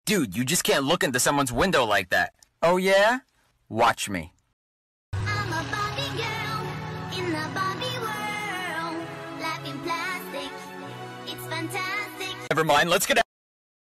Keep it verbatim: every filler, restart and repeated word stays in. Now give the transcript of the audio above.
Dude, you just can't look into someone's window like that. Oh yeah? Watch me. I'm a Barbie girl in the Barbie world. Life in plastic, it's fantastic. Never mind, let's get out.